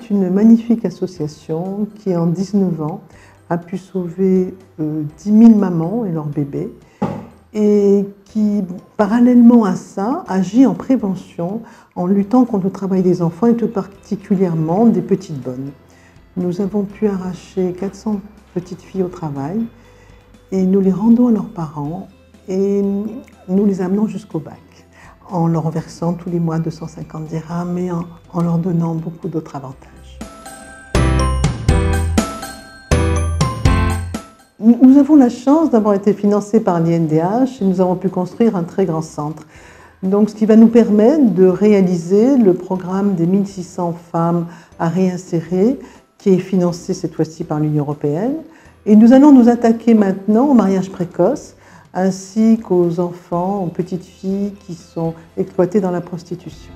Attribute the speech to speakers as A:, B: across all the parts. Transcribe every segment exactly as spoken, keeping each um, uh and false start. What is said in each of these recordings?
A: est une magnifique association qui, en dix-neuf ans, a pu sauver euh, dix mille mamans et leurs bébés et qui, parallèlement à ça, agit en prévention en luttant contre le travail des enfants et tout particulièrement des petites bonnes. Nous avons pu arracher quatre cents petites filles au travail et nous les rendons à leurs parents et nous les amenons jusqu'au bac en leur versant tous les mois deux cent cinquante dirhams et en, en leur donnant beaucoup d'autres avantages. Nous avons la chance d'avoir été financés par l'I N D H et nous avons pu construire un très grand centre. Donc, ce qui va nous permettre de réaliser le programme des mille six cents femmes à réinsérer, qui est financé cette fois-ci par l'Union européenne. Et nous allons nous attaquer maintenant au mariage précoce, ainsi qu'aux enfants, aux petites filles qui sont exploitées dans la prostitution.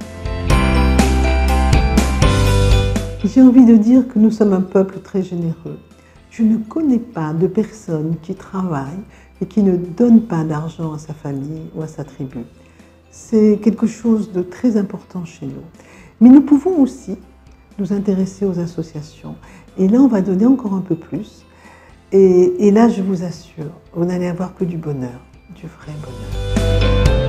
A: J'ai envie de dire que nous sommes un peuple très généreux. Je ne connais pas de personne qui travaille et qui ne donne pas d'argent à sa famille ou à sa tribu. C'est quelque chose de très important chez nous. Mais nous pouvons aussi nous intéresser aux associations. Et là, on va donner encore un peu plus. Et, et là, je vous assure, vous n'allez avoir que du bonheur, du vrai bonheur.